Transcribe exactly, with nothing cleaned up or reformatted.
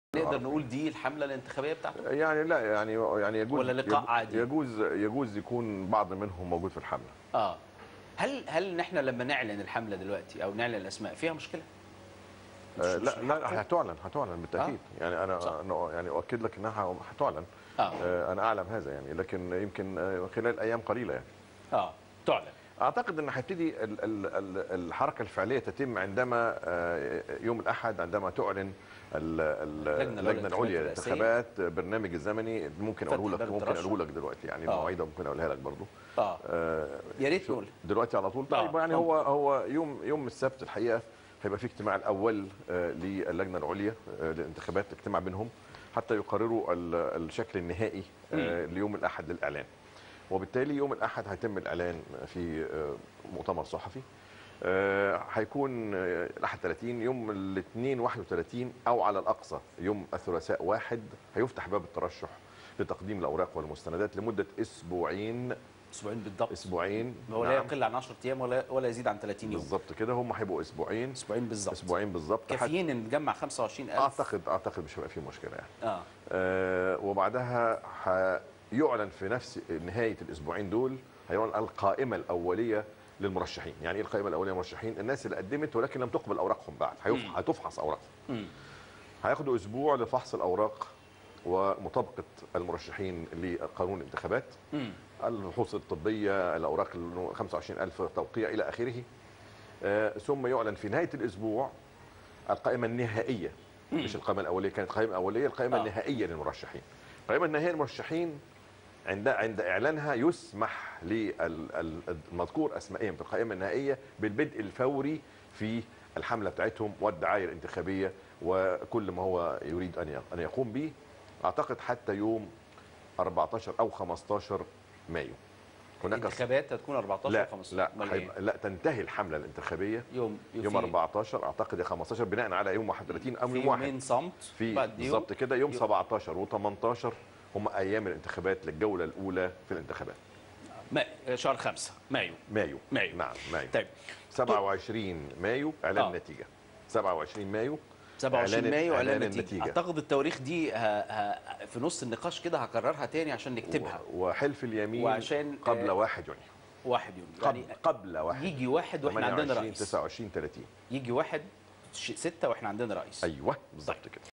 نقدر نقول دي الحملة الانتخابية بتاعته؟ يعني لا يعني يعني يجوز ولا لقاء عادي؟ يجوز يجوز يكون بعض منهم موجود في الحملة. اه هل هل نحن لما نعلن الحملة دلوقتي او نعلن الاسماء فيها مشكلة؟ مش آه مش لا لا هتعلن هتعلن بالتاكيد. آه. يعني انا صح. أنا يعني اؤكد لك انها هتعلن. آه. آه انا اعلم هذا يعني، لكن يمكن خلال ايام قليله يعني. اه تعلن. اعتقد ان هتبتدي الحركه الفعليه تتم عندما يوم الاحد، عندما تعلن اللجنه العليا للانتخابات برنامج الزمني. ممكن اقوله لك ممكن اقوله لك دلوقتي يعني المواعيد ممكن اقولها لك برضه. اه, آه يا ريت نقول دلوقتي على طول. طيب آه. يعني هو هو يوم يوم السبت الحقيقه هيبقى في اجتماع الاول للجنه العليا للانتخابات، اجتماع بينهم حتى يقرروا الشكل النهائي ليوم الاحد للاعلان. وبالتالي يوم الاحد هيتم الاعلان في مؤتمر صحفي. هيكون الاحد ثلاثين، يوم الاثنين واحد وثلاثين او على الاقصى يوم الثلاثاء واحد هيفتح باب الترشح لتقديم الاوراق والمستندات لمده اسبوعين. اسبوعين بالضبط. اسبوعين هو لا يقل عن عشرة ايام ولا ولا يزيد عن ثلاثين يوم. بالظبط كده، هم هيبقوا اسبوعين. اسبوعين بالظبط. اسبوعين بالظبط. كافيين ان نجمع خمسة وعشرين ألف. اعتقد اعتقد مش هيبقى في مشكله يعني. اه, آه وبعدها هيعلن في نفس نهايه الاسبوعين دول، هيعلن القائمه الاوليه للمرشحين. يعني ايه القائمه الاوليه للمرشحين؟ الناس اللي قدمت ولكن لم تقبل اوراقهم بعد، هتفحص اوراقهم. هياخدوا اسبوع لفحص الاوراق ومطابقه المرشحين لقانون الانتخابات، الفحوص الطبيه، الاوراق خمسة وعشرين ألف توقيع الى اخره. آه ثم يعلن في نهايه الاسبوع القائمه النهائيه. مم. مش القائمه الاوليه، كانت قائمه اوليه، القائمه آه. النهائيه للمرشحين. القائمه النهائيه للمرشحين عند عند اعلانها يسمح للمذكور اسمائهم في القائمه النهائيه بالبدء الفوري في الحمله بتاعتهم والدعايه الانتخابيه وكل ما هو يريد ان ان يقوم به. اعتقد حتى يوم أربعة عشر او خمسة عشر مايو. هناك الانتخابات هتكون أربعة عشر لا او خمسة عشر؟ لا حيب... لا تنتهي الحمله الانتخابيه يوم يوم أربعة عشر اعتقد يا خمسة عشر بناء على يوم واحد وثلاثين او يوم واحد. في يومين صمت في بالظبط كده. يوم, يوم سبعة عشر و18 هم ايام الانتخابات للجوله الاولى في الانتخابات. ما... شهر خمسة مايو. مايو مايو نعم مايو. طيب سبعة وعشرين مايو اعلان آه. النتيجه. سبعة وعشرين مايو سبعة وعشرين مايو اعلان النتيجه. اعتقد التواريخ دي ه... ه... في نص النقاش كده هكررها تاني عشان نكتبها. و... وحلف اليمين وعشان قبل واحد يونيو. واحد يونيو يعني قبل واحد يجي واحد واحنا عندنا رئيس. تسعة وعشرين ثلاثين يجي واحد ستة واحنا عندنا رئيس. ايوه بالظبط كده.